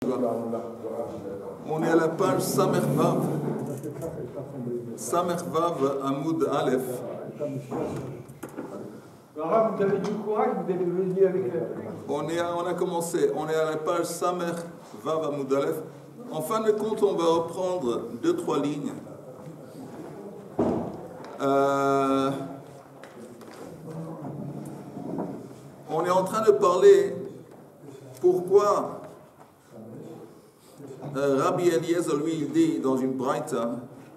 On est à la page Samer Vav. Samer Vav, Amoud Aleph. Alors, vous avez du courage, vous avez venu avec on a commencé, on est à la page Samer Vav, Amoud Aleph. En fin de compte, on va reprendre 2-3 lignes. On est en train de parler pourquoi Rabbi Eliezer, lui, il dit dans une braïta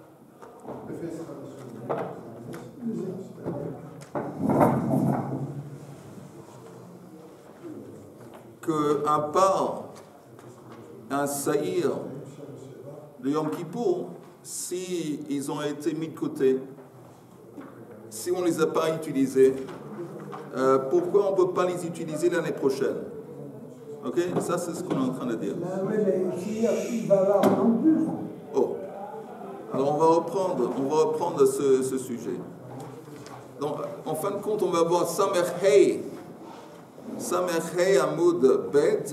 qu'un par, un saïr de Yom Kippour, si ils ont été mis de côté, si on ne les a pas utilisés, pourquoi on ne peut pas les utiliser l'année prochaine? Ok? Ça, c'est ce qu'on est en train de dire. Oh. Alors, on va reprendre ce sujet. Donc, en fin de compte, on va voir Samer Hei Amoud Bet.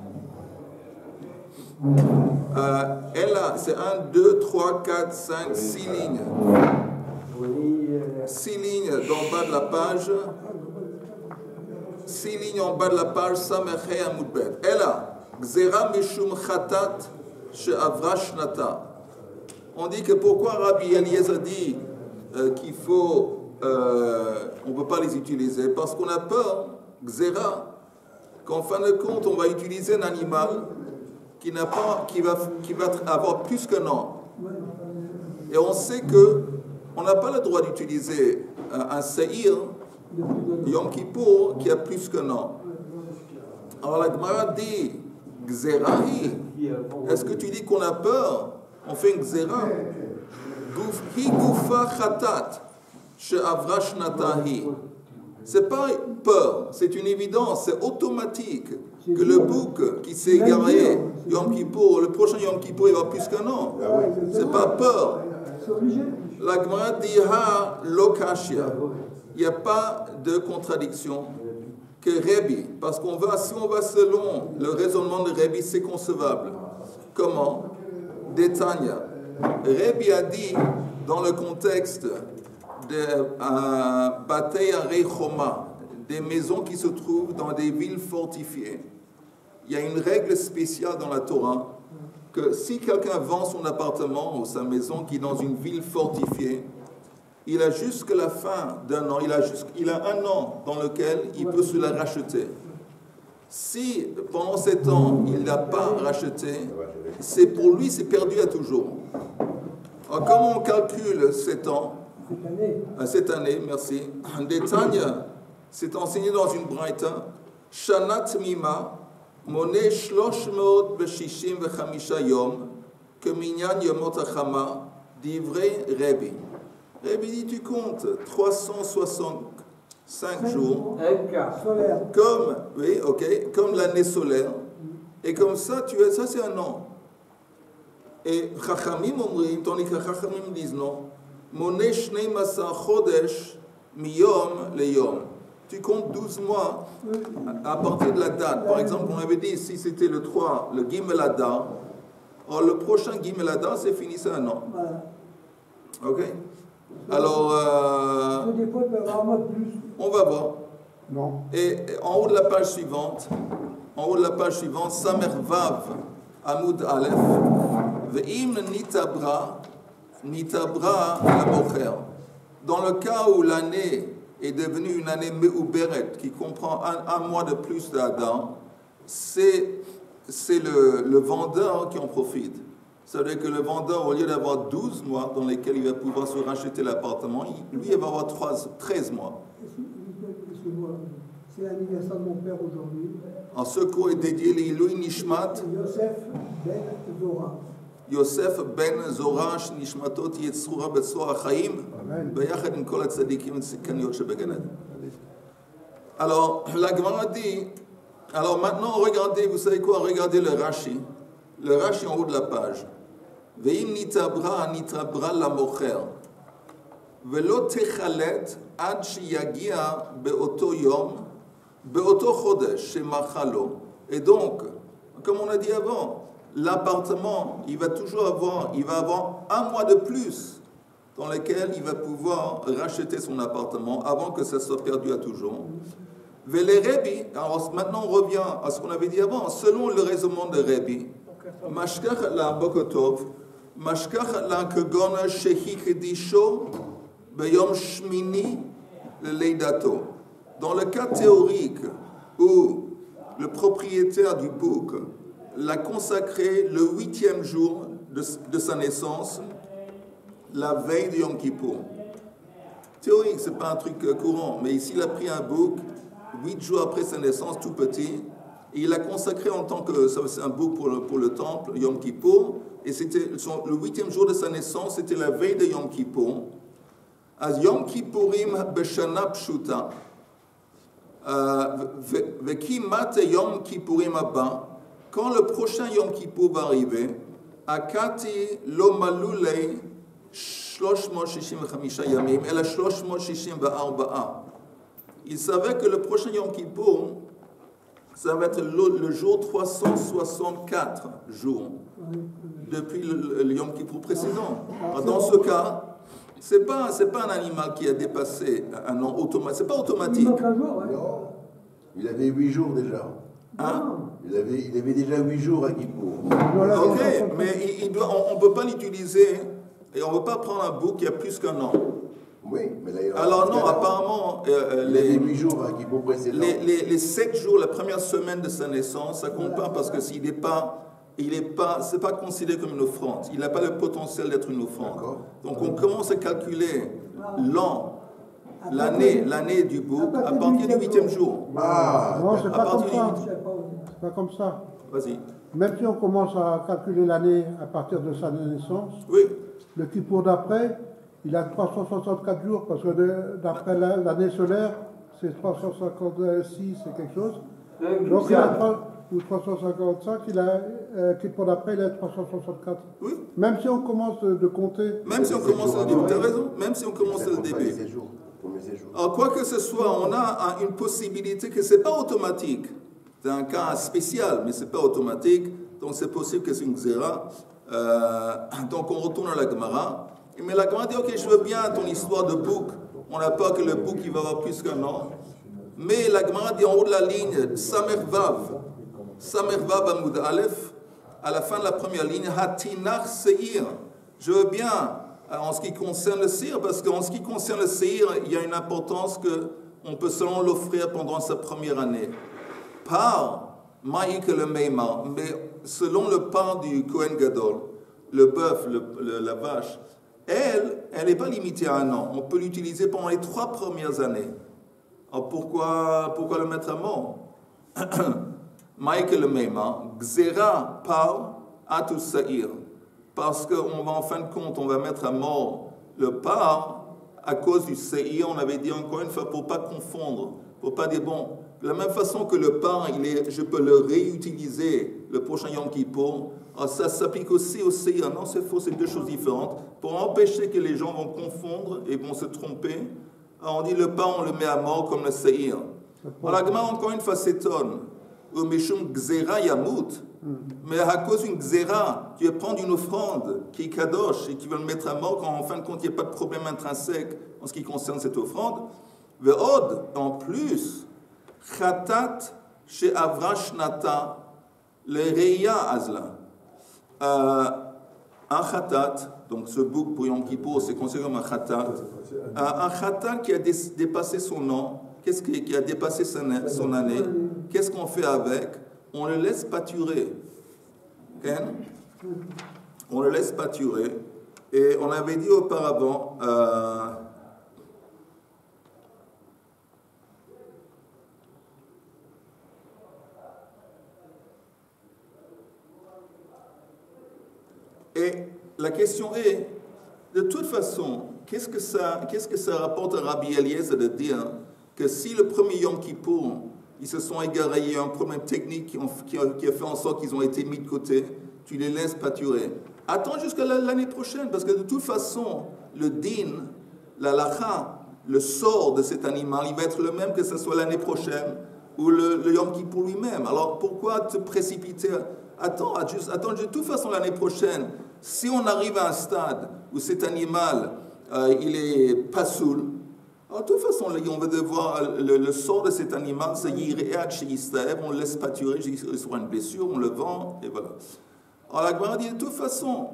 C'est 1, 2, 3, 4, 5, 6 lignes. 6 lignes dans le bas de la page. 6 lignes en bas de la page, Samer Hei Amoud Bet. Ella, Gzera Mishum Chatat She'avra Shnata. On dit que pourquoi Rabbi Eliezer dit qu'il faut, on ne peut pas les utiliser, parce qu'on a peur, Gzera, qu'en fin de compte, on va utiliser un animal qui va avoir plus qu'un an. Et on sait qu'on n'a pas le droit d'utiliser un saïr, Yom Kippour, qui a plus qu'un an. Alors la Gemara dit, Gzerahi, est-ce que tu dis qu'on a peur? On fait une Gzera. Hi gufa chatat, she'avra shnatahi. C'est pas peur, c'est une évidence, c'est automatique que le bouc qui s'est égaré Yom Kippour, le prochain Yom Kippour, il va plus qu'un an. C'est pas peur. La Gemara dit ha lokashia. Il n'y a pas de contradiction que Rabbi, parce si on va selon le raisonnement de Rabbi, c'est concevable. Comment? Détania. Rabbi a dit dans le contexte de Batei Arei Choma, des maisons qui se trouvent dans des villes fortifiées. Il y a une règle spéciale dans la Torah que si quelqu'un vend son appartement ou sa maison qui est dans une ville fortifiée, il a jusqu'à la fin d'un an, il a un an dans lequel il peut se la racheter. Si pendant 7 ans, il n'a pas racheté, pour lui, c'est perdu à toujours. Alors, comment on calcule 7 ans? Cette année, merci. Détania, c'est enseigné dans une braïta. Shanat Mima, Moné Shloshmot Beshishim Vechamisha Yom, Keminyan Yomot Achama, d'Ivrei Rabbi. Rabbi dit, tu comptes 365 jours, comme l'année solaire, et comme ça, ça c'est un an. Et Chachamim omrim, tandis que Chachamim disent non, Moné Shnei Masa Chodesh Miyom Leyom. Tu comptes 12 mois à partir de la date. Par exemple, on avait dit, si c'était le 3, le Gimel Adar, alors le prochain Gimel Adar, c'est fini, c'est un an. Ok? Alors, on va voir. Non. Et en haut de la page suivante, Samer Vav, Amoud Aleph, Ve'im Nitabra la Mocher. Dans le cas où l'année est devenue une année Me'uberet, qui comprend un mois de plus d'Adam, c'est le vendeur qui en profite. Ça veut dire que le vendeur, au lieu d'avoir 12 mois dans lesquels il va pouvoir se racheter l'appartement, lui, il va avoir 13 mois. C'est l'anniversaire de mon père aujourd'hui. En ce cours est dédié l'Ilui Nishmat Yosef ben Zora Nishmatot Yetzura Betzor Chaim Beyachad עם כל הצדיקים והצדקניות שבגן עדן. Alors, la Gemara dit, alors maintenant, regardez, vous savez quoi, regardez le Rashi en haut de la page. Ve'im nitabra la mocher. Ve'lo techalet ad shiyagia be'oto yom, be'oto chodesh shemachalo. Et donc, Comme on a dit avant, l'appartement, il va avoir un mois de plus dans lequel il va pouvoir racheter son appartement avant que ça soit perdu à toujours. Les Rebbi, alors maintenant on revient à ce qu'on avait dit avant, selon le raisonnement de Rebbi, Mashkach la Bokotov, Mashkach la Kegon Shehi Kedisho, Beyom Shmini le Leidato. Dans le cas théorique où le propriétaire du bouc l'a consacré le 8e jour de sa naissance, la veille de Yom Kippour. Théorique, ce n'est pas un truc courant, mais ici il a pris un bouc 8 jours après sa naissance, tout petit, et il l'a consacré en tant que c'est un bouc pour le temple, Yom Kippour, et c'était le 8e jour de sa naissance, c'était la veille de Yom Kippour. Az Yom Kippourim b'shana pshuta, v'ki mate Yom Kippourim abba, quand le prochain Yom Kippour va arriver, akati lo malulei 365 yamim, ela 364. Il savait que le prochain Yom Kippour, ça va être le jour 364 jours depuis le Yom Kippour précédent. Dans ce cas, c'est pas un animal qui a dépassé un an automatique. C'est pas automatique. Non, il avait 8 jours déjà. Hein? Il avait déjà 8 jours à Kippour. Ok, mais on ne peut pas l'utiliser et on ne peut pas prendre un bouc qui a plus qu'un an. Oui, mais là, alors non, apparemment, les 8 jours à Kippour précédent. Les 7 jours, la première semaine de sa naissance, ça compte pas parce que s'il n'est pas, c'est pas considéré comme une offrande. Il n'a pas le potentiel d'être une offrande. Donc on commence à calculer l'an, l'année du bouc à partir du 8e jour. Ah, non, c'est pas comme ça. C'est pas comme ça. Vas-y. Même si on commence à calculer l'année à partir de sa naissance, oui. Le Kippour d'après, il a 364 jours parce que d'après l'année solaire, c'est 356, c'est quelque chose. Donc il a ou 355, Kippour d'après, il a 364. Oui. Même si on commence de compter. Même si on commence le début, tu as raison, même si on commence le début. Alors, quoi que ce soit, on a une possibilité que ce n'est pas automatique. C'est un cas spécial, mais ce n'est pas automatique. Donc, c'est possible que c'est une xéra. Donc, on retourne à la Gemara. Mais la Gemara dit, ok, je veux bien ton histoire de bouc. On n'a pas que le bouc qui va avoir plus qu'un an. Mais la Gemara dit en haut de la ligne, Samer Vav Amoud Aleph, à la fin de la première ligne, Hatinach Seir. Je veux bien, en ce qui concerne le Seir, parce qu'en ce qui concerne le Seir, il y a une importance qu'on peut seulement l'offrir pendant sa première année. Par Maïk le Meimar, mais selon le part du Kohen Gadol, le bœuf, la vache, elle n'est pas limitée à un an. On peut l'utiliser pendant les 3 premières années. Alors pourquoi le mettre à mort? Michael le Meima, Xera par Atus Saïr. Parce qu'on va en fin de compte, on va mettre à mort le par à cause du Saïr. On avait dit encore une fois, pour ne pas confondre, pour ne pas dire, bon, de la même façon que le par, je peux le réutiliser le prochain Yom Kippour. Alors ça s'applique aussi au Saïr. Non, c'est faux, c'est 2 choses différentes. Pour empêcher que les gens vont confondre et vont se tromper, alors on dit le par, on le met à mort comme le Saïr. Alors la Gemara, encore une fois, s'étonne. Mais à cause d'une xéra, tu vas prendre une offrande qui est kadosh et tu vas le mettre à mort quand en fin de compte il n'y a pas de problème intrinsèque en ce qui concerne cette offrande. Ve'od, en plus, chatat chez Avrashnata, le reya azla. Un chatat, donc ce bouc pour Yom Kippour, c'est considéré comme un chatat. Un chatat qui a dépassé son an, qui a dépassé son année, qu'est-ce qu'on fait avec? On le laisse pâturer. Okay? On le laisse pâturer. Et on avait dit auparavant, et la question est, de toute façon, qu'est-ce que ça rapporte à Rabbi Eliezer de dire que si le premier Yom Kippour, ils se sont égarés, il y a un problème technique qui a fait en sorte qu'ils ont été mis de côté, tu les laisses pâturer. Attends jusqu'à l'année prochaine, parce que de toute façon, le din, la lacha, le sort de cet animal, il va être le même que ce soit l'année prochaine, ou le Yom Kippour lui-même. Alors pourquoi te précipiter? Attends, de toute façon l'année prochaine, si on arrive à un stade où cet animal, il est pas saoul, alors de toute façon, on va devoir, le sort de cet animal, c'est Yireat chez Yisraël, on le laisse pâturer, il sera une blessure, on le vend, et voilà. Alors la Gemara dit de toute façon,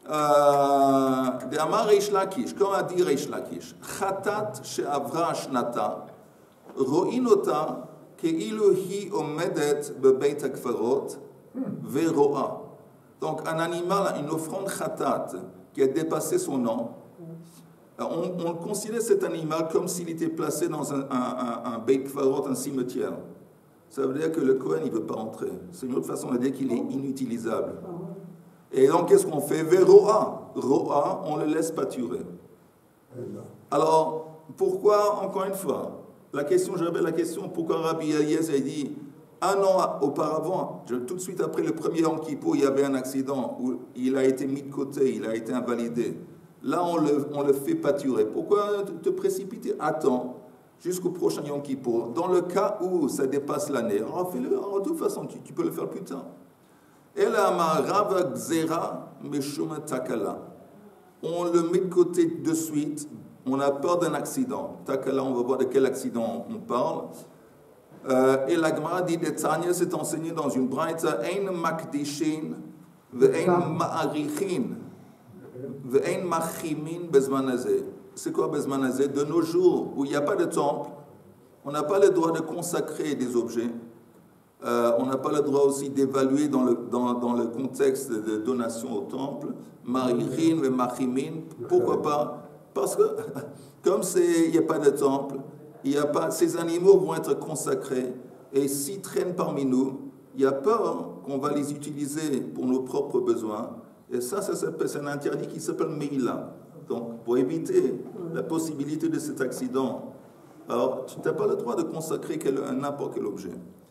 Amar Reish Lakish, comme a dit Reish Lakish, Chatat she'avra shnata, ro'inota ke'ilu hi omedet bebeit hakfarot vero'a. Donc un animal, une offrande chatat qui a dépassé son nom, on considère cet animal comme s'il était placé dans un beit kfarot, un cimetière. Ça veut dire que le Kohen, il ne veut pas entrer. C'est une autre façon de dire qu'il est inutilisable. Et donc, qu'est-ce qu'on fait? Vero'a. Ro'a, on le laisse pâturer. Alors, pourquoi, encore une fois, j'avais la question, pourquoi Rabbi Eliezer a dit, un an auparavant, tout de suite après le premier Yom Kippour, il y avait un accident où il a été mis de côté, il a été invalidé. Là, on le fait pâturer. Pourquoi te précipiter? Attends jusqu'au prochain Yom Kippour. Dans le cas où ça dépasse l'année, alors fais-le. De toute façon, tu peux le faire plus tard. Et là, Rav Gzera Meshum Takala. On le met de côté de suite. On a peur d'un accident. Takala, on va voir de quel accident on parle. Et la Gemara dit de Tanya, c'est enseigné dans une braïta, Ein makdishin ve'ein ma'arichin ve'ein machimin bezmanazé. C'est quoi bezmanazé? De nos jours où il n'y a pas de temple, on n'a pas le droit de consacrer des objets. On n'a pas le droit aussi d'évaluer dans le contexte de donation au temple. Marichin ve machimin. Pourquoi pas? Parce que comme il n'y a pas de temple, ces animaux vont être consacrés, et s'ils traînent parmi nous, il y a peur qu'on va les utiliser pour nos propres besoins, et ça c'est un interdit qui s'appelle Meila. Donc, pour éviter la possibilité de cet accident, alors tu n'as pas le droit de consacrer n'importe quel objet.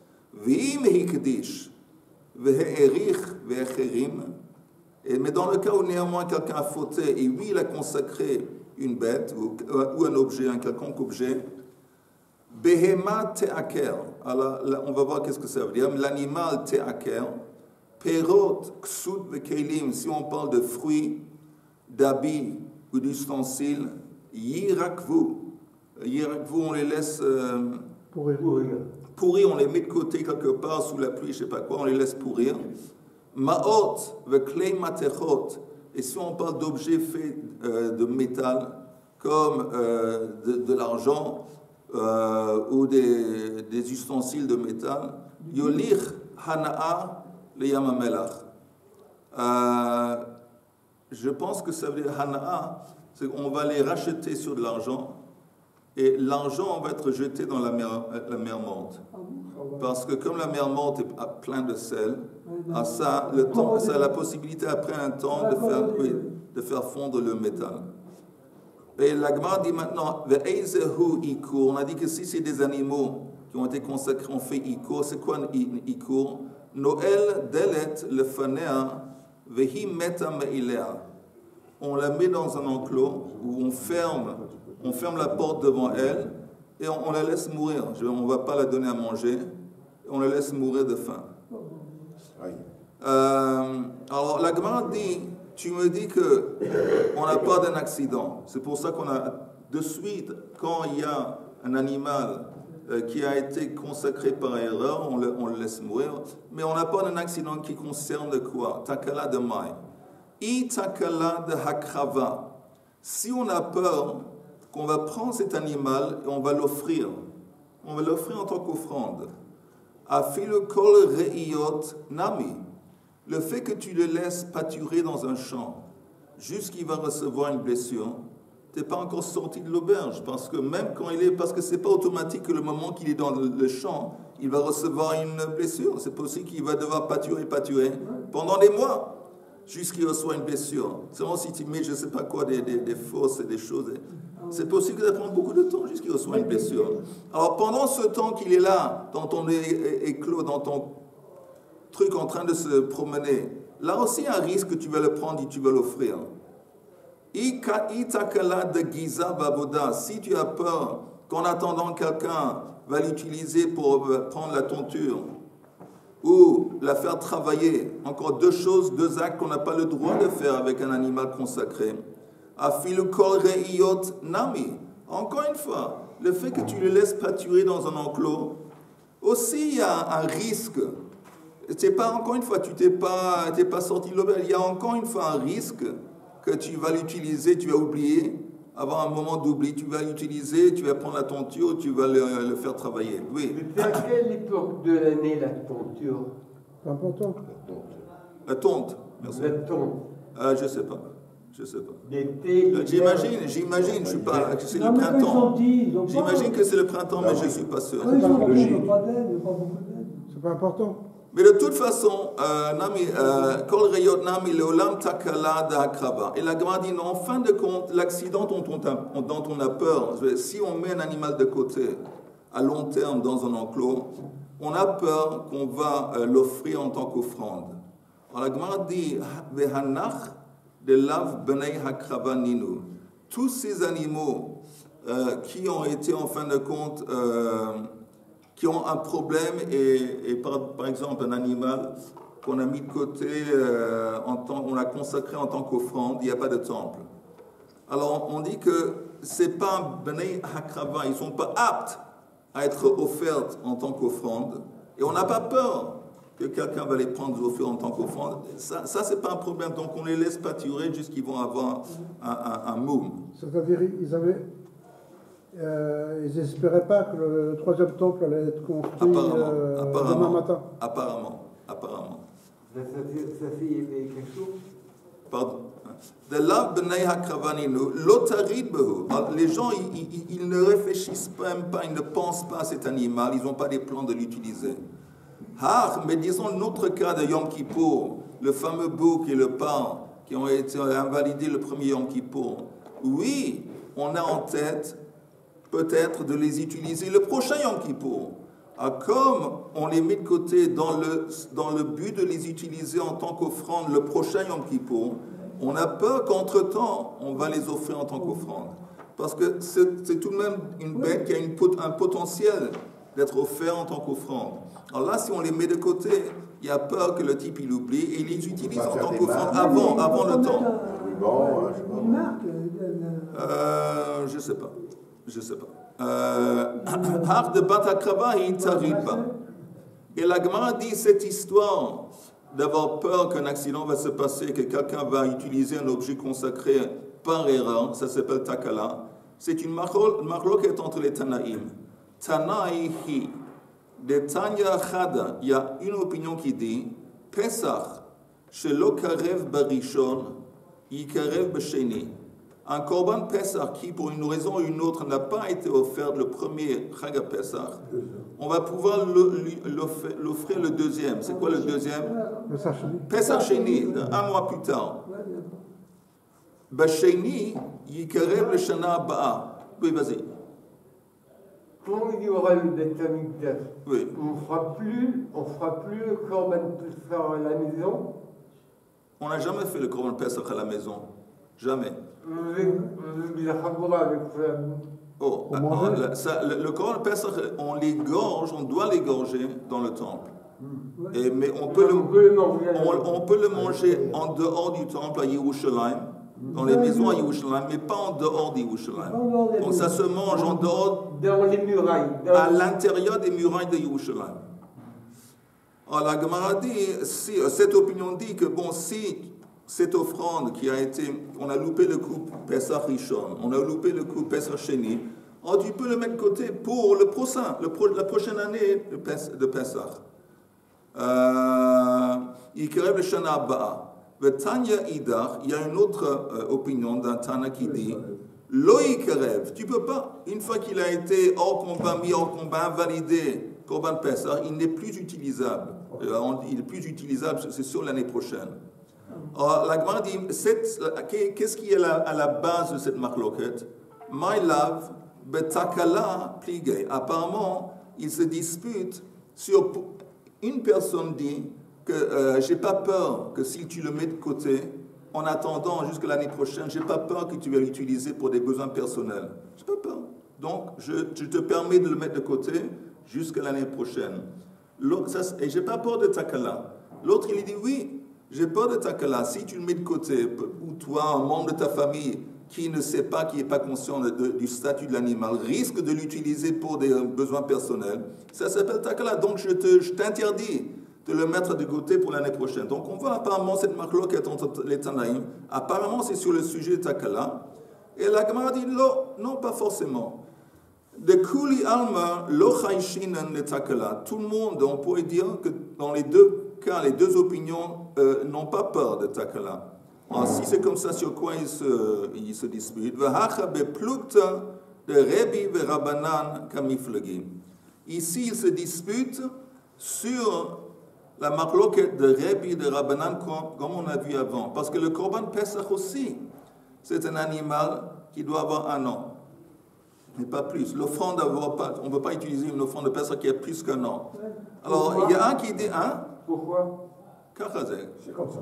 Mais dans le cas où néanmoins quelqu'un a fauté, et lui il a consacré une bête ou un objet, un quelconque objet, Behema te'aker. Alors, là, on va voir qu'est-ce que ça veut dire. L'animal te'aker. Perot, ksut vekelim. Si on parle de fruits, d'habits ou d'ustensiles, yirakvu. Yirakvu, on les laisse pourrir, on les met de côté quelque part sous la pluie, je ne sais pas quoi, on les laisse pourrir. Ma'ot, veklei matechot. Et si on parle d'objets faits de métal, comme de l'argent, ou des ustensiles de métal, yolich hana'a le yamamelach. Je pense que ça veut dire hana'a, c'est qu'on va les racheter sur de l'argent, et l'argent va être jeté dans la mer morte. Parce que comme la mer morte est pleine de sel, ça a la possibilité après un temps de faire fondre le métal. Et la Gemara dit maintenant, on a dit que si c'est des animaux qui ont été consacrés, on fait ikur. C'est quoi un ikur? Noël delet le fanea vehi meta meilea. On la met dans un enclos où on ferme la porte devant elle et on la laisse mourir. On ne va pas la donner à manger, on la laisse mourir de faim. Alors la Gemara dit, tu me dis qu'on n'a pas d'un accident. C'est pour ça qu'on a de suite, quand il y a un animal qui a été consacré par erreur, on le laisse mourir. Mais on n'a pas d'un accident qui concerne quoi? Takala de maï. I takala de hakrava. Si on a peur qu'on va prendre cet animal et on va l'offrir en tant qu'offrande. Afilu kol re'iyot nami. Le fait que tu le laisses pâturer dans un champ jusqu'il va recevoir une blessure, tu n'es pas encore sorti de l'auberge, parce que c'est pas automatique que le moment qu'il est dans le champ, il va recevoir une blessure. C'est possible qu'il va devoir pâturer pendant des mois jusqu'il reçoit une blessure. Seulement si tu mets, je ne sais pas quoi, des fosses et des choses, c'est possible que ça prenne beaucoup de temps jusqu'il reçoit une blessure. Alors pendant ce temps qu'il est là, dans ton éclos, dans ton truc en train de se promener, là aussi il y a un risque que tu vas le prendre et tu vas l'offrir. Itakala de giza baboda. Si tu as peur qu'en attendant quelqu'un va l'utiliser pour prendre la tonture ou la faire travailler. Encore deux choses, deux actes qu'on n'a pas le droit de faire avec un animal consacré. Afilu kol re'iyot nami. Encore une fois, le fait que tu le laisses pâturer dans un enclos, aussi il y a un risque. C'est pas, encore une fois, tu t'es pas sorti de l'auberge. Il y a encore une fois un risque que tu vas l'utiliser, tu vas oublier. Avoir un moment d'oubli, tu vas l'utiliser, tu vas prendre la tonture, tu vas le faire travailler. Oui. Mais c'est à quelle époque de l'année la tonture? C'est important. La tonte. Merci. La tonte. Je sais pas. L'été. J'imagine, je suis pas. C'est le printemps. J'imagine que c'est le printemps, mais je suis pas sûr. C'est pas important. Mais de toute façon, Kol Reyot Nami Leolam Takala Dahakrava. Et la Gemara dit non, en fin de compte, l'accident dont on a peur, si on met un animal de côté à long terme dans un enclos, on a peur qu'on va l'offrir en tant qu'offrande. Alors la Gemara dit Vehanach de lav benei hakrava ninu. Tous ces animaux qui ont été en fin de compte qui ont un problème et par exemple un animal qu'on a mis de côté, on l'a consacré en tant qu'offrande, il n'y a pas de temple. Alors on dit que c'est pas Bnei Hakrava, ils ne sont pas aptes à être offerts en tant qu'offrande et on n'a pas peur que quelqu'un va les prendre offerts en tant qu'offrande. Ça c'est pas un problème, donc on les laisse pâturer jusqu'ils vont avoir un moum. C'est-à-dire ils n'espéraient pas que le troisième temple allait être construit demain matin. Apparemment. Ça fait quelque chose. Pardon. Les gens, ils ne réfléchissent même pas, ils ne pensent pas à cet animal, ils n'ont pas des plans de l'utiliser. Mais disons notre cas de Yom Kippour, le fameux bouc et le pain qui ont été invalidés le premier Yom Kippour. Oui, on a en tête peut-être de les utiliser le prochain Yom Kippour. Comme on les met de côté dans le but de les utiliser en tant qu'offrande le prochain Yom Kippour, on a peur qu'entre-temps, on va les offrir en tant qu'offrande. Parce que c'est tout de même une bête qui a un potentiel d'être offert en tant qu'offrande. Alors là, si on les met de côté, il y a peur que le type il oublie et il les utilise en tant qu'offrande avant le temps. Une marque. Je sais pas. Har de Batakrava et Tariba. Et la Gemara dit cette histoire d'avoir peur qu'un accident va se passer, que quelqu'un va utiliser un objet consacré par erreur, ça s'appelle Takala. C'est une marloquette entre les Tanaïm. Tanaïhi. De Tanya Chada, il y a une opinion qui dit Pesach, shelo karev barishon, yikarev b'sheni. Un korban Pesach qui, pour une raison ou une autre, n'a pas été offert le premier Chag Pesach, on va pouvoir l'offrir le deuxième. C'est quoi le deuxième? Pesach Sheni, un mois plus tard. B'sheni, yikarev l'shana ba'a. Oui, vas-y. Quand il y aura le Beth Amikdash, oui. on fera plus le Korban Pesach à la maison. On n'a jamais fait le Korban Pesach à la maison. Jamais. Le Korban Pesach, on doit l'égorger dans le temple. Mais on peut le manger en dehors du temple à Yerushalayim, dans les maisons à Yerushalayim, mais pas en dehors de Yerushalayim. Donc ça se mange en dehors, dans les murailles, à l'intérieur des murailles de Yerushalayim. Alors la Gemara dit, cette opinion dit que si cette offrande qui a été, on a loupé le coup Pesach Rishon, on a loupé le coup Pesach Sheni, tu peux le mettre de côté pour le prochain, la prochaine année de Pesach. Yikerev le Shana Ba'a. Tanya Idar, il y a une autre opinion d'un Tana qui dit Lo Yikerev, tu peux pas, une fois qu'il a été hors combat, mis hors combat, invalidé, Korban Pesach, il n'est plus utilisable. Il est plus utilisable, c'est sur l'année prochaine. Alors, la Gemara dit, qu'est-ce qui est à la base de cette marloquette? My love, betakala pligay. Apparemment, ils se disputent sur. Une personne dit que j'ai pas peur que si tu le mets de côté, en attendant jusqu'à l'année prochaine, j'ai pas peur que tu vas l'utiliser pour des besoins personnels. J'ai pas peur. Donc, je te permets de le mettre de côté jusqu'à l'année prochaine. Et je n'ai pas peur de takala. L'autre, il dit, oui, j'ai peur de takala. Si tu le mets de côté, ou toi, un membre de ta famille qui ne sait pas, qui n'est pas conscient du statut de l'animal, risque de l'utiliser pour des besoins personnels, ça s'appelle takala. Donc, je t'interdis de le mettre de côté pour l'année prochaine. Donc, on voit apparemment cette marloquette entre les Tanaïm. Apparemment, c'est sur le sujet de takala. Et la Gemara dit, non, pas forcément. De Kuli Alma, lo chayshinan le takala. Tout le monde, on pourrait dire que dans les deux cas, les deux opinions n'ont pas peur de takala. Alors, si c'est comme ça, sur quoi ils se disputent? Vahacha beplukta de Rebi ve Rabbanan kamiflegi. Ici, ils se disputent sur la marloquette de Rebi et de Rabbanan, comme on a vu avant. Parce que le Korban Pesach aussi, c'est un animal qui doit avoir un an. Mais pas plus. L'offrande, on ne peut pas utiliser une offrande de Pesach qui a plus qu'un an. Alors, il y a un qui dit, hein? Pourquoi? C'est comme ça.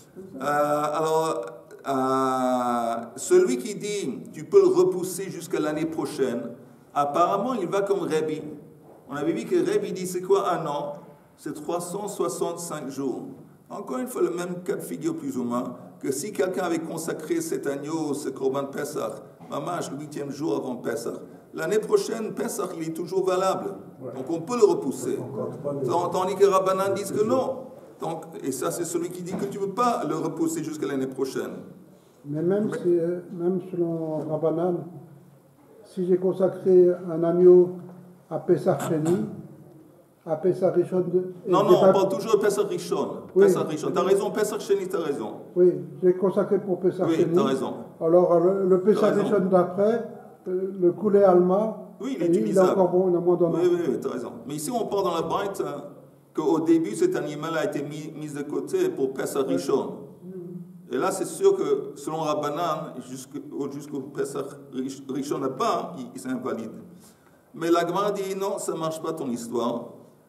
Celui qui dit, tu peux le repousser jusqu'à l'année prochaine, apparemment, il va comme Rabbi. On avait vu que Rabbi dit, c'est quoi un an? C'est 365 jours. Encore une fois, le même cas de figure plus ou moins, que si quelqu'un avait consacré cet agneau, ce Korban Pesach, Mamash, le 8e jour avant Pesach. L'année prochaine, Pesach, il est toujours valable. Donc on peut le repousser. Tandis que Rabbanan disent que non. Donc, et ça, c'est celui qui dit que tu ne peux pas le repousser jusqu'à l'année prochaine. Mais même selon Rabbanan, si j'ai consacré un agneau à Pesach Sheni, à Pesach Rishon... Non, on parle toujours de Pesach Rishon. Oui. Pesach Rishon. Tu as raison, Pesach Sheni, tu as raison. Oui, j'ai consacré pour Pesach Sheni. Oui, tu as raison. Alors, le Pesach Rishon d'après, le Koulé Alma, oui, il est utilisable. Il a encore bon, il a moins d'un an. Oui, tu as raison. Mais ici, on parle dans la Braït qu'au début, cet animal a été mis de côté pour Pesach Rishon. Et là, c'est sûr que, selon Rabbanan, jusqu'au Pesach Rishon n'a pas, c'est invalide. Mais la Gemara dit, non, ça ne marche pas ton histoire.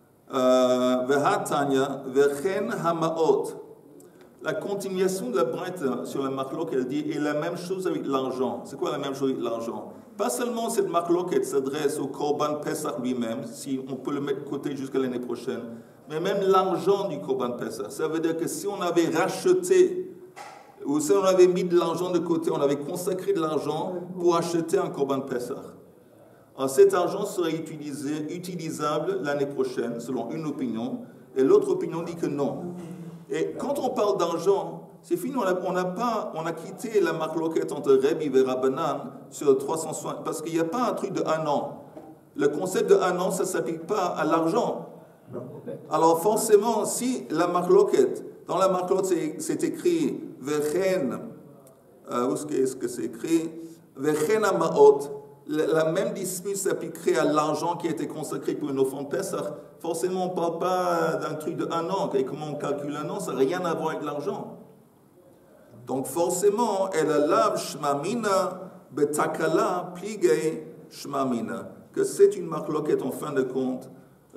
Vehatanya, vechen hamaot. La continuation de la Braït sur la marloque, elle dit, et la même chose avec l'argent. C'est quoi la même chose avec l'argent? Pas seulement cette marloque, elle s'adresse au Korban Pesach lui-même, si on peut le mettre de côté jusqu'à l'année prochaine, mais même l'argent du Korban Pesach. Ça veut dire que si on avait racheté, ou si on avait mis de l'argent de côté, on avait consacré de l'argent pour acheter un Korban Pesach. Alors cet argent serait utilisable l'année prochaine, selon une opinion, et l'autre opinion dit que non. Et quand on parle d'argent, c'est fini, on a quitté la marloquette entre Rabbi et Rabbanan sur 360, parce qu'il n'y a pas un truc de un an. Le concept de un an, ça ne s'applique pas à l'argent. Alors forcément, si la marloquette, dans la marloquette c'est écrit Vechen, où est-ce que c'est écrit? Vechen amaot, la même dispute s'appliquerait à l'argent qui a été consacré pour une offrande Pesach. Forcément, on ne parle pas d'un truc de un an. Et comment on calcule un an? Ça n'a rien à voir avec l'argent. Donc forcément, elle a lave shmamina betakala pligay shmamina. Que c'est une marloquette en fin de compte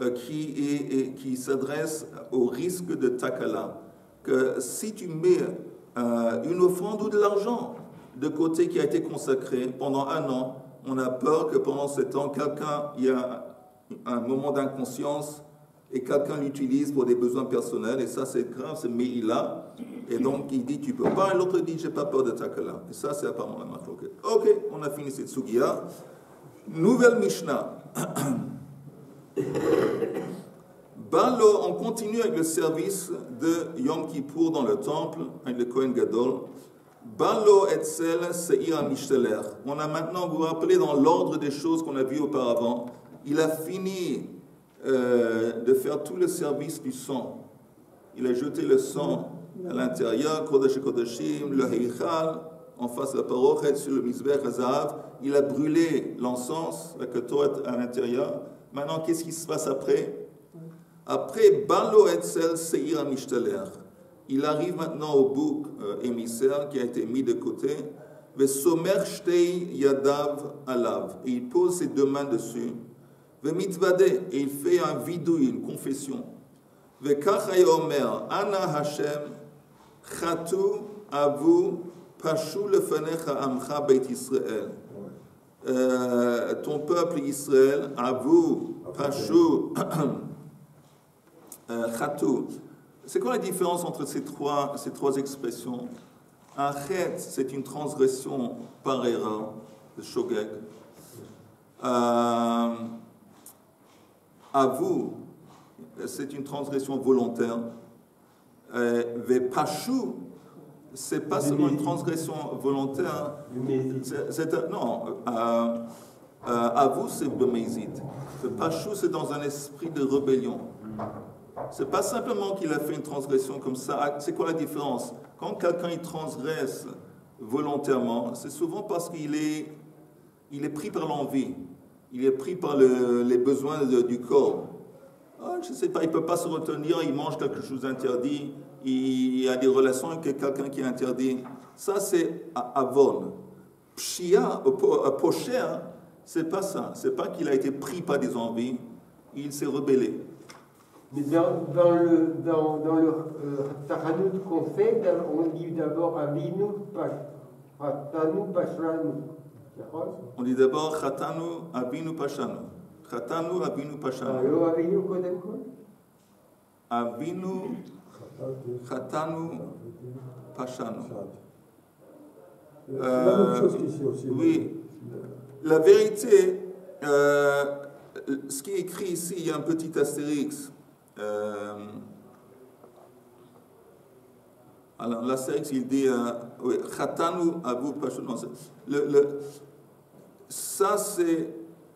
qui s'adresse au risque de takala. Que si tu mets une offrande ou de l'argent de côté qui a été consacré pendant un an, on a peur que pendant ce temps, il y a un moment d'inconscience et quelqu'un l'utilise pour des besoins personnels, et ça c'est grave, c'est Meïla, et donc il dit tu peux pas, et l'autre dit j'ai pas peur de takala. Et ça c'est apparemment la marloquette. Ok, on a fini cette sugiya. Nouvelle Mishnah. Balo, on continue avec le service de Yom Kippour dans le temple, avec le Kohen Gadol. Balo etzel seir mishtaler. On a maintenant, vous vous rappelez, dans l'ordre des choses qu'on a vues auparavant, il a fini de faire tout le service du sang. Il a jeté le sang à l'intérieur, Kodesh Kodeshim, le Heichal, en face de la parochet, sur le Mizbech Hazav. Il a brûlé l'encens, la Ketoret à l'intérieur. Maintenant, qu'est-ce qui se passe après? Après, Balo etzel seir mishtaler. Il arrive maintenant au bouc émissaire qui a été mis de côté. Vesomer shtei yadav alav. Et il pose ses deux mains dessus. Vemitvade. Et il fait un vidouille, une confession. Vekach hayomer ana Hashem chatu avu pashu lefanecha amcha beit Israël. ton peuple Israël, Avou, Pashou, Khatou. C'est quoi la différence entre ces trois expressions? Un chet, c'est une transgression par erreur, de shogeg. Avou, c'est une transgression volontaire. Pashou, c'est pas seulement une transgression volontaire. Avou, c'est bemezid. Pashou, c'est dans un esprit de rébellion. C'est pas simplement qu'il a fait une transgression comme ça. C'est quoi la différence? Quand quelqu'un il transgresse volontairement, c'est souvent parce qu'il est pris par l'envie. Il est pris par les besoins du corps. Je ne sais pas, il ne peut pas se retenir, il mange quelque chose d'interdit, il a des relations avec quelqu'un qui est interdit. Ça, c'est avon. Pshia, pocher, c'est pas ça. C'est pas qu'il a été pris par des envies, il s'est rebellé. Mais dans le Taranut qu'on fait, on dit d'abord Avinu Pashanu. On dit d'abord Chatanu Avinu Pashanu. Chatanu Avinu Pashanu. Alors Avinu Kodem Kol? Avinu Chatanu Pashanu. C'est la même chose qu'ici aussi. Oui. La vérité, ce qui est écrit ici, il y a un petit astérix. Alors l'astérix, il dit Chatanu Avu Pashanu. Ça, c'est.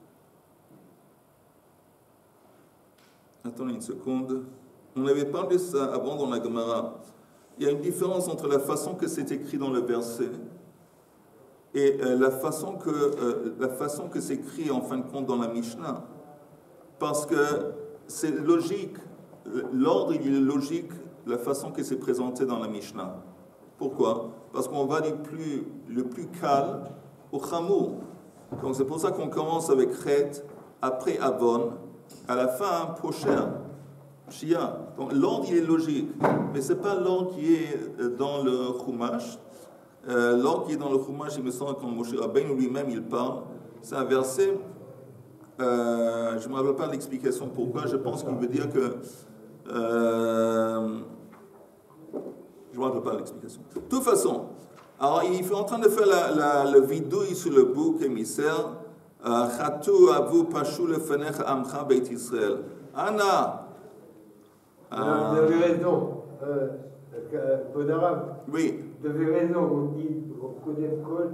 Attendez une seconde. On avait parlé de ça avant dans la Gemara. Il y a une différence entre la façon que c'est écrit dans le verset et la façon que c'est écrit en fin de compte dans la Mishnah. Parce que c'est logique. L'ordre, il est logique, la façon que c'est présenté dans la Mishnah. Pourquoi? Parce qu'on va le plus calme au Chamour. Donc c'est pour ça qu'on commence avec Chet, après Avon, à la fin, Pocher, Shia. Donc l'ordre, il est logique, mais ce n'est pas l'ordre qui est dans le Chumash. L'ordre qui est dans le Chumash, il me semble, quand Moshe Rabbeinu lui-même, il parle, c'est un verset, je ne me rappelle pas l'explication pourquoi, je pense qu'il veut dire que... je ne me rappelle pas l'explication. De toute façon, alors il est en train de faire le vidouille sur le bouc émissaire. Chatou avu pashou lefenech amcha beit Israël. Anna. Vous avez raison. Bon arabe. Oui. Vous avez raison. On dit au Kodem Kol,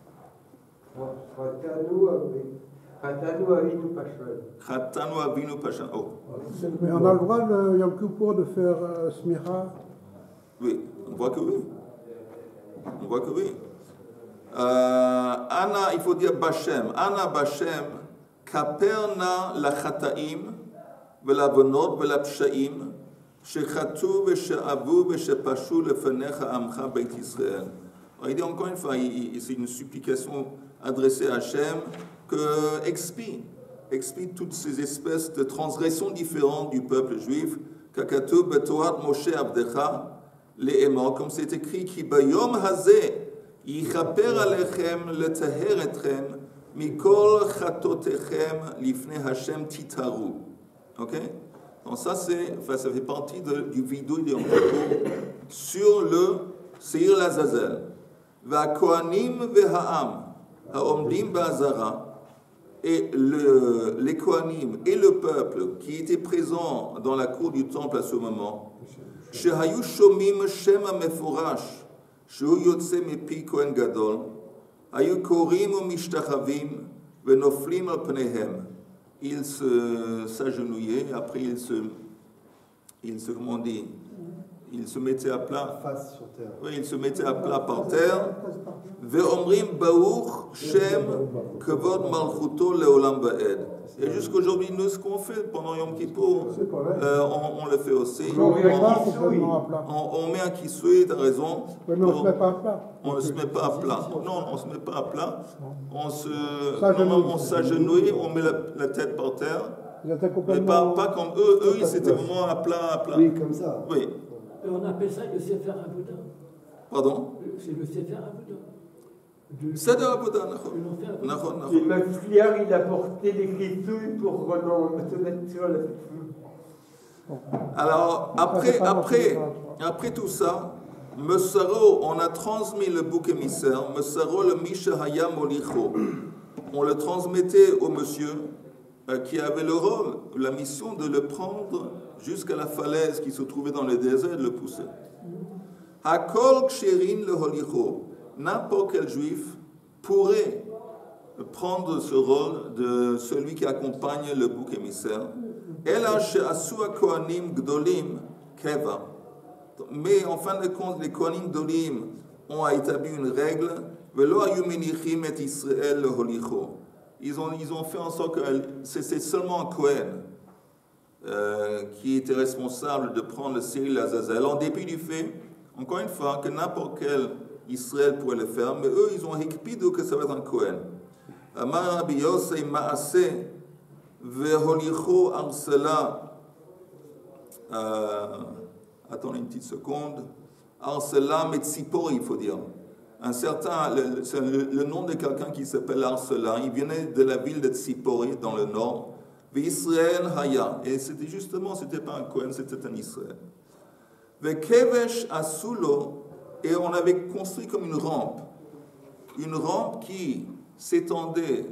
Chatanu Avinu Pashanu. Chatanu Avinu Pashanu. Oh. Mais on a le droit, le Yom Kippour, de faire Smira? Oui, on voit que oui. On voit que oui. Anna, il faut dire Bashem. Anna Bashem, Kaperna la Chataim, Vela Bonot, Vela Pshaim, Shechatou, Veshavu, Veshapashu, Lefenecha Amcha Beit Israël. Il dit encore une fois, c'est une supplication adressée à Hachem que expie toutes ces espèces de transgressions différentes du peuple juif. Kakatou Betoat Moshe Abdecha, les aimants, comme c'est écrit, Ki Bayom Hazeh. Yichaper alechem letaher etchem mikol chatotechem lifnei Hashem titaru. Ok? Donc ça ça fait partie du vidéo de Yom Kippur sur le Seir Lazazel. Va'kohanim ve'ha'am ha'omdim ba'azara, et les Kohanim et le peuple qui étaient présents dans la cour du temple à ce moment, shehayu shomim shema meforash. שהוא יוצא מפי כהן גדול, היו קוראים ומשתחווים ונופלים על פניהם. Ils s'agenouillaient, après ils se mettaient à plat. Face sur terre. Oui, ils se mettaient à plat par terre. Ve'omrim Baruch Shem Kavod Malchuto Leolam Ba'ed. Et jusqu'aujourd'hui, nous, ce qu'on fait pendant Yom Kippour, on le fait aussi. On met un kisui, t'as raison. Oui, mais on ne se met pas à plat. On ne se met pas à plat. Non, on ne se met pas à plat. On s'agenouille, on met la tête par terre. Mais pas comme eux. Eux, ils étaient vraiment à plat. Oui, comme ça. Oui. Et on appelle ça le Sefer Avoda. Pardon? C'est le Sefer Avoda. Seder Avoda, Nachon. Et Maxliar, il a porté l'écriture pour se mettre sur la... Alors, après tout ça, Mesaro, on a transmis le bouc émissaire, Mesaro le Mishahaya Molicho. On le transmettait au monsieur qui avait le rôle, la mission de le prendre jusqu'à la falaise qui se trouvait dans le désert et de le pousser. Hakol Ksherin le Holicho. N'importe quel juif pourrait prendre ce rôle de celui qui accompagne le bouc émissaire. Ela she'asu kohanim gdolim keva. Mais en fin de compte, les kohanim gdolim ont établi une règle. Velo hayu menichim et Israël le holicho. Ils ont fait en sorte que c'est seulement un Kohen qui était responsable de prendre le Cyril Azazel, en dépit du fait, encore une fois, que n'importe quel Israël pourrait le faire, mais eux, ils ont hikpidu que ça va être un Kohen. Amar Rabbi Yosei Maaseh veholicho arsela. Attendez une petite seconde. Arsela Metzipor, il faut dire. Un certain, c'est le nom de quelqu'un qui s'appelle Arsela. Il venait de la ville de Tzipori, dans le nord. Israël Haya. Et c'était justement, c'était pas un Kohen, c'était un Israël. Vekevesh Asulo. Et on avait construit comme une rampe qui s'étendait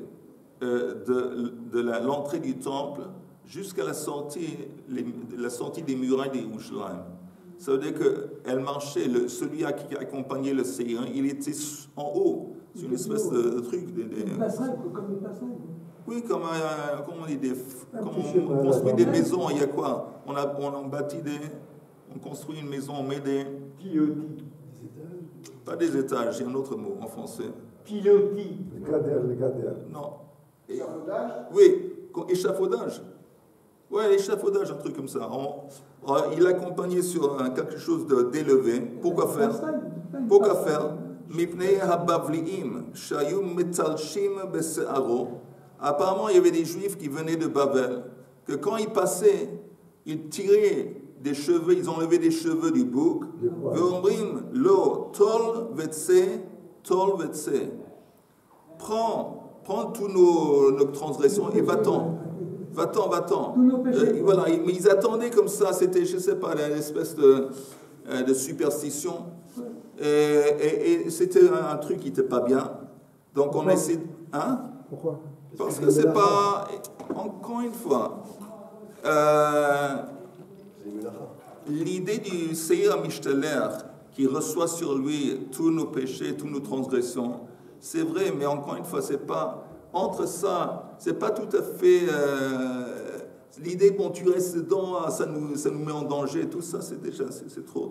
de l'entrée du temple jusqu'à la sortie des murailles des Yerushalayim. Ça veut dire qu'elle marchait, celui qui accompagnait le Séirin, il était en haut, sur une espèce de truc. Comme des passages. Oui, comme on dit, on construit des maisons, il y a quoi? On construit une maison, on met des... Pilotis. Pas des étages, il y a un autre mot en français. Pilotis. Le gader. Non. Échafaudage? Oui, échafaudage. Ouais, l'échafaudage, un truc comme ça. Il accompagnait sur quelque chose d'élevé. Pourquoi faire? Mipnei habavliim, shayum metalshim bese'aro. Apparemment, il y avait des juifs qui venaient de Babel, que quand ils passaient, ils tiraient des cheveux, ils enlevaient des cheveux du bouc. Ve'omrim lo tol vetse. Prends tous nos transgressions et va-t'en. Voilà, mais ils attendaient comme ça, c'était, je ne sais pas, une espèce de superstition. Et c'était un truc qui n'était pas bien. Donc on essaie... Hein? Pourquoi? Parce que c'est pas... Encore une fois... l'idée du Seir Mishtaler qui reçoit sur lui tous nos péchés, toutes nos transgressions, c'est vrai, mais encore une fois, c'est pas... Entre ça, c'est pas tout à fait... l'idée, bon, tu restes dedans, ça nous met en danger, tout ça, c'est déjà... C'est trop.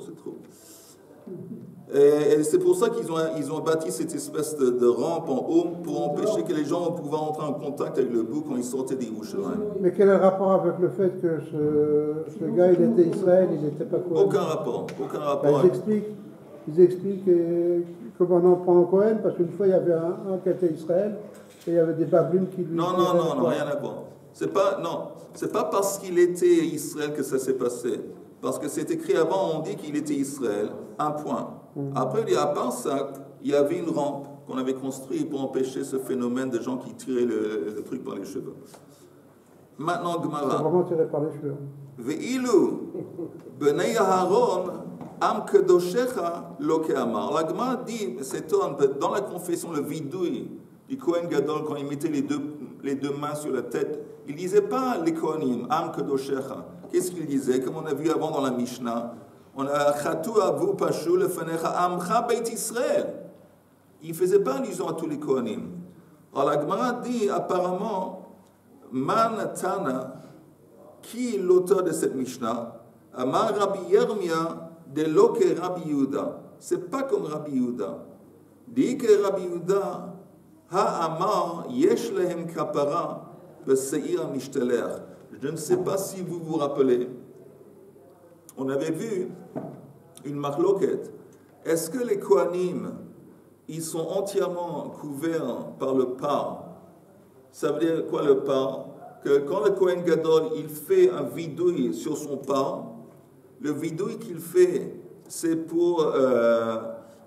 Et c'est pour ça qu'ils ont bâti cette espèce de rampe en haut pour empêcher que les gens vont pouvoir entrer en contact avec le bouc quand ils sortaient des Yerushalayim. Mais quel est le rapport avec le fait que ce gars, il était Israël, il n'était pas Cohen? Aucun rapport. Ils expliquent comment on en prend en Cohen, parce qu'une fois, il y avait un qui était Israël, et il y avait des Babylines qui lui... Non, rien à voir. C'est pas parce qu'il était Israël que ça s'est passé. Parce que c'est écrit avant, on dit qu'il était Israël, un point. Après, à part ça, il y avait une rampe qu'on avait construite pour empêcher ce phénomène de gens qui tiraient le truc par les cheveux. Maintenant, Gemara. C'est vraiment tiré par les cheveux. Ve'ilu, Bnei Aharon, Am Kedoshecha, Loke Amar. La Gemara dit, s'étonne, dans la confession, le vidouille du Kohen Gadol, quand il mettait les deux mains sur la tête, il ne disait pas les Kohanim, Am Kedoshecha. Qu'est-ce qu'il disait? Comme on a vu avant dans la Mishnah, on a Chatu Avu Pashu Lefanecha Amcha Beit Israël. Il ne faisait pas allusion à tous les Kohanim. Alors la Gemara dit apparemment, Man Tana, qui est l'auteur de cette Mishnah? Amar Rabbi Yermia de Loke Rabbi Yehuda. C'est pas comme Rabbi Yehuda. Dit que Rabbi Yehuda Ha Amar Yesh Lehem Kapara Beseir Mishtaler. Je ne sais pas si vous vous rappelez, on avait vu une marloquette. Est-ce que les Kohanim, ils sont entièrement couverts par le par? Ça veut dire quoi le par? Que quand le Kohen Gadol, il fait un vidouille sur son par, le vidouille qu'il fait, c'est pour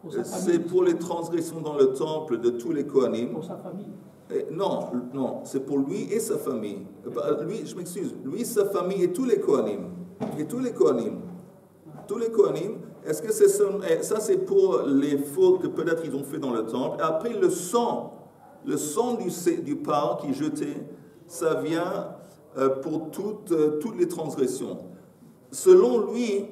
c'est pour les transgressions dans le temple de tous les Kohanim. Pour sa famille. Non, c'est pour lui et sa famille. Lui, je m'excuse, lui, sa famille et tous les Kohanim. Et tous les Kohanim. Tous les Kohanim, est-ce que c'est ça, c'est pour les fautes que peut-être ils ont fait dans le temple. Et après, le sang du parc qui est jeté, ça vient pour toutes les transgressions. Selon lui,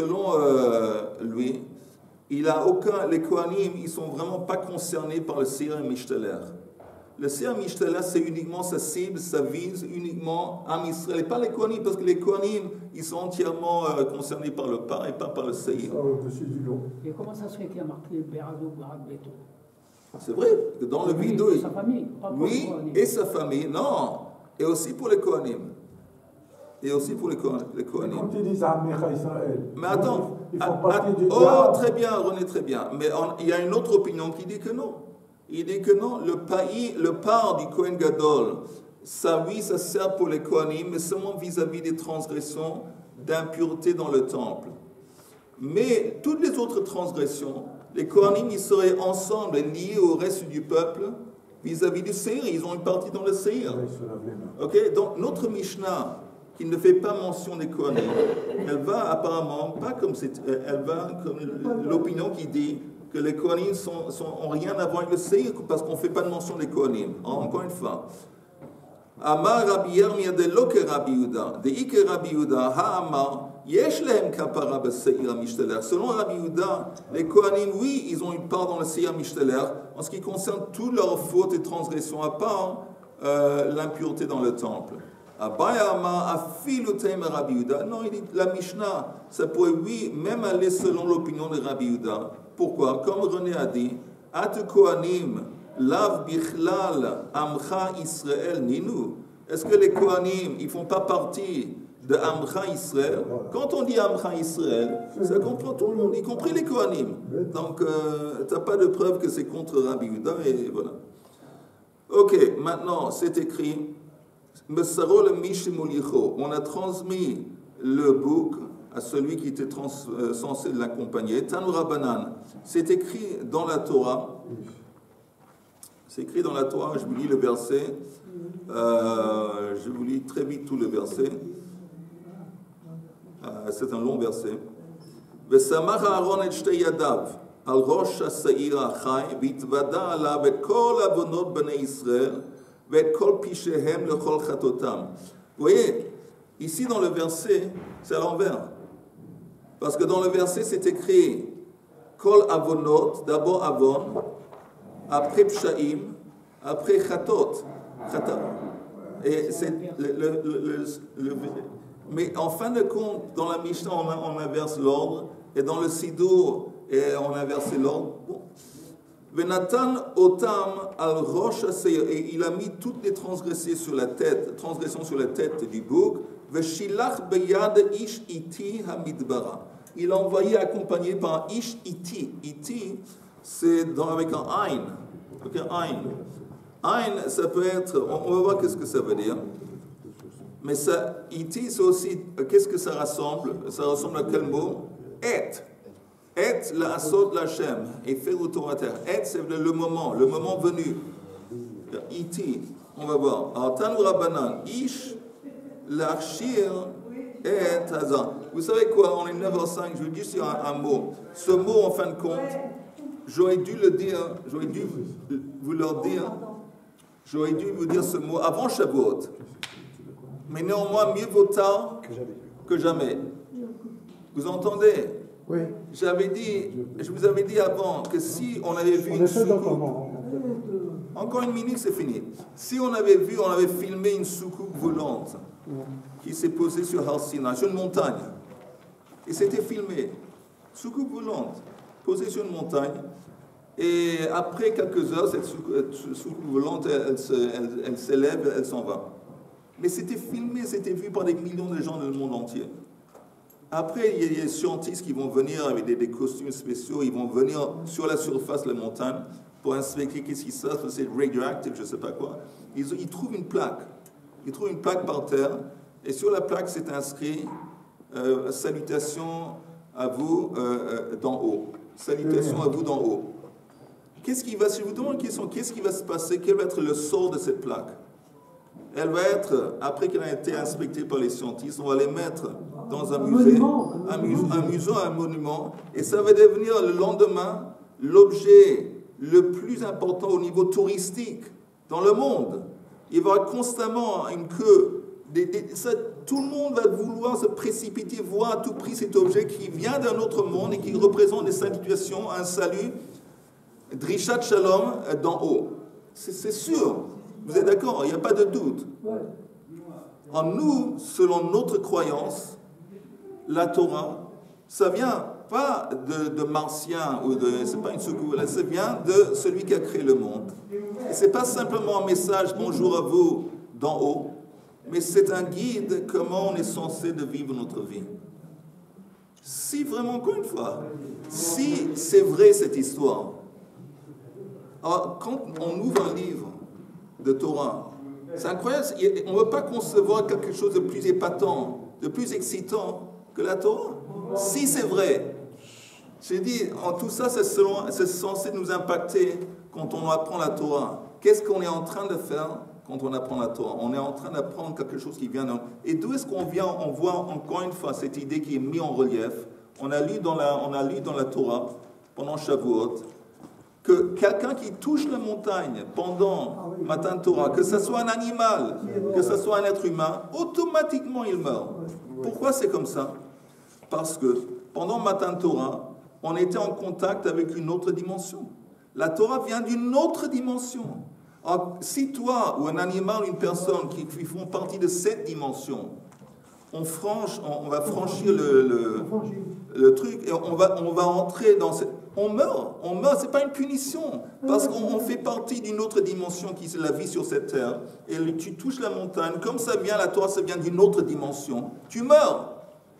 les Kohanim, ils sont vraiment pas concernés par le Seir Mishtaler. Le Seir Mishtaler, c'est uniquement sa cible, ça vise uniquement Am Israël, et pas les Kohanim, parce que les Kohanim, ils sont entièrement concernés par le parc et pas par le Seir. Et comment ça se fait qu'il y a marqué Berado, Barak, Beto? C'est vrai, que dans le vidéo, Sa famille, pas pour lui et sa famille, non, et aussi pour les Kohanim. Et aussi pour les Kohanim. Quand ils disent Amecha Israël, Mais attends, ils font partie du très bien, René, très bien. Mais il y a une autre opinion qui dit que non. Il dit que non, le part du Kohen Gadol, ça sert pour les Kohanim, mais seulement vis-à-vis des transgressions d'impureté dans le temple. Mais toutes les autres transgressions, les Kohanim, ils seraient ensemble liés au reste du peuple vis-à-vis du Seir. Ils ont une partie dans le Seir. Ok, donc notre Mishnah, qui ne fait pas mention des Kohanim, elle va apparemment pas comme elle va comme l'opinion qui dit que les Kohanim ont rien à voir avec le Seir parce qu'on ne fait pas de mention des Kohanim. Encore une fois. Amar Rabbi Yirmiyah de Loke Rabbi Yehuda, de Ike Rabbi Yehuda, Ha'amar, Yesh lehem kapara b'seir mishtaler. Selon Rabbi Yehuda, les Kohanim, oui, ils ont une part dans le seir mishtaler en ce qui concerne toutes leurs fautes et transgressions, à part l'impureté dans le temple. Abaya Amar, afilu teim Rabbi Yehuda. Non, il dit, la Mishnah, ça pourrait, oui, même aller selon l'opinion de Rabbi Yehuda. Pourquoi? Comme René a dit, At Kohanim, Lav bichlal amcha Israël ninu. Est-ce que les Kohanim, ils font pas partie de amcha Israël? Quand on dit amcha Israël, ça comprend tout le monde, y compris les Kohanim. Donc, tu n'as pas de preuve que c'est contre Rabbi Yehuda, et voilà. Ok, maintenant, c'est écrit, Mesaro le Mishimulicho. On a transmis le bouc à celui qui était censé l'accompagner. Tanu Rabbanan. C'est écrit dans la Torah. C'est écrit dans la Torah, je vous lis le verset. Je vous lis très vite tout le verset. C'est un long verset. Vesamach Aaron et shtei yadav al rosh ha'seir ha'chai v'yitvada alav et kol avonot bnei Israël v'et kol pishehem lechol chatotam. Vous voyez, ici dans le verset, c'est à l'envers. Parce que dans le verset, c'est écrit kol avonot, d'abord avon, après pshaim, après chatot. Et c'est mais en fin de compte, dans la Mishnah, on inverse l'ordre, et dans le Sidour, on inverse l'ordre. Bon. Venatan otam al rosh haseir, et il a mis toutes les transgressions sur la tête du bouc. Veshilach beyad ish iti hamidbara. Il a envoyé accompagné par un ish iti. Iti, c'est avec un ayn. Okay, ayn. Ayn, ça peut être, on va voir qu'est-ce que ça veut dire. Mais ça, iti, c'est aussi, qu'est-ce que ça ressemble? Ça ressemble à quel mot? Et. Et, la asod la shem. Et faire autour à terre. Et, c'est le moment venu. Iti, on va voir. Alors, Tanu Rabbanan, ish, l'archir, et hazan. Vous savez quoi? On est 9h05, je vous dis sur un mot. Ce mot, en fin de compte, j'aurais dû vous dire ce mot avant Shavuot. Mais néanmoins, mieux vaut tard que jamais. Vous entendez? Oui. Je vous avais dit avant que si on avait vu une soucoupe, encore une minute, c'est fini. Si on avait filmé une soucoupe volante qui s'est posée sur Har Sinai, sur une montagne, et c'était filmé, soucoupe volante, posée sur une montagne, et après quelques heures, cette soucoupe volante, elle s'élève, elle s'en va. Mais c'était filmé, c'était vu par des millions de gens dans le monde entier. Après, il y a des scientifiques qui vont venir avec des costumes spéciaux, ils vont venir sur la surface de la montagne pour inspecter qu'est-ce qui se passe, c'est radioactive, je ne sais pas quoi. Ils trouvent une plaque. Ils trouvent une plaque par terre, et sur la plaque, c'est inscrit « Salutations à vous d'en haut ». Salutations à vous d'en haut. Qu'est-ce qui va, si je vous demande une question, qu'est-ce qui va se passer? Quel va être le sort de cette plaque? Elle va être, après qu'elle a été inspectée par les scientifiques, on va les mettre dans un musée, un monument, et ça va devenir le lendemain l'objet le plus important au niveau touristique dans le monde. Il va y avoir constamment une queue. Tout le monde va vouloir se précipiter, voir à tout prix cet objet qui vient d'un autre monde et qui représente des situations, un salut, Drishat Shalom d'en haut. C'est sûr. Vous êtes d'accord? Il n'y a pas de doute. En nous, selon notre croyance, la Torah, ça vient pas de martiens ou de, c'est pas une soucoupe, ça vient de celui qui a créé le monde. Et c'est pas simplement un message bonjour à vous d'en haut, mais c'est un guide comment on est censé de vivre notre vie. Si vraiment, encore une fois, si c'est vrai cette histoire, alors quand on ouvre un livre de Torah, c'est incroyable, on ne veut pas concevoir quelque chose de plus épatant, de plus excitant que la Torah. Si c'est vrai, j'ai dit, en tout ça, c'est censé nous impacter quand on apprend la Torah. Qu'est-ce qu'on est en train de faire quand on apprend la Torah? On est en train d'apprendre quelque chose qui vient d'un... Et d'où est-ce qu'on vient? On voit encore une fois cette idée qui est mise en relief. On a lu dans la Torah, pendant Shavuot, que quelqu'un qui touche la montagne pendant Matan Torah, que ce soit un animal, que ce soit un être humain, automatiquement il meurt. Pourquoi c'est comme ça? Parce que pendant Matan Torah, on était en contact avec une autre dimension. La Torah vient d'une autre dimension. Alors, si toi ou un animal ou une personne qui font partie de cette dimension, on va franchir le truc et on va entrer dans cette... On meurt, c'est pas une punition, parce qu'on fait partie d'une autre dimension qui est la vie sur cette terre, et tu touches la montagne, comme ça vient la Torah, ça vient d'une autre dimension, tu meurs.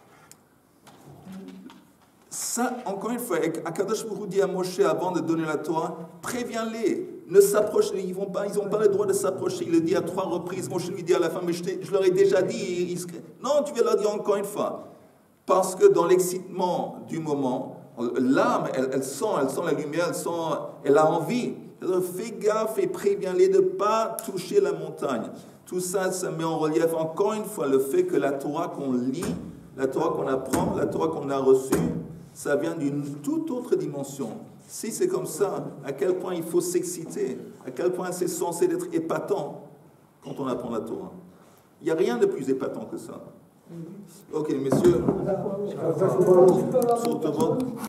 Ça, encore une fois, Akadosh Baruch Hu dit à Moshe avant de donner la Torah, préviens-les, ne s'approchent, ils n'ont pas le droit de s'approcher. Il le dit à 3 reprises, Moshe lui dit à la fin, mais je leur ai déjà dit, non, tu vas leur dire encore une fois, parce que dans l'excitement du moment, l'âme, elle sent la lumière, elle a envie. Alors, fais gaffe et préviens-les de ne pas toucher la montagne. Tout ça, ça met en relief encore une fois le fait que la Torah qu'on lit, la Torah qu'on apprend, la Torah qu'on a reçue, ça vient d'une toute autre dimension. Si c'est comme ça, à quel point il faut s'exciter, à quel point c'est censé être épatant quand on apprend la Torah. Il n'y a rien de plus épatant que ça. Ok, messieurs.